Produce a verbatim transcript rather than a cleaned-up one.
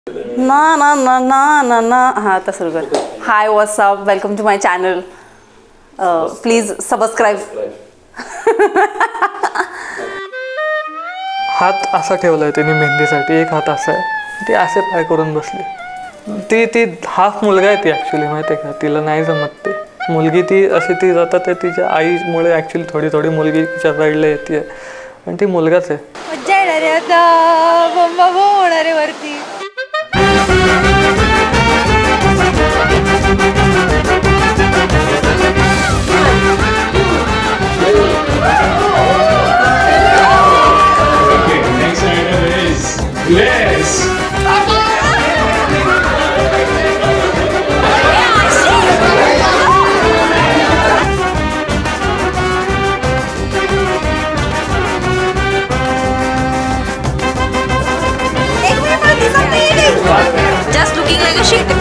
ना ना ना ना ना ना हाँ आता सुरू कर. Hi what's up, welcome to my channel. Please subscribe. हात असा ठेवलाय त्यांनी मेहंदीसाठी, एक हात असा आहे, ती असे पाय करून बसली. ती ती हाफ मुलगा आहे ती ॲक्च्युली, माहिती आहे का, तिला नाही जमत ते. मुलगी ती अशी ती जातात ते तिच्या आईमुळे ॲक्च्युली थोडी थोडी मुलगी तिच्या साईडला येते आणि ती मुलगाच आहे. मज्जा येणार आहे आता, बंबा बो होणार आहे वरती. Yes. Just looking like a sheep.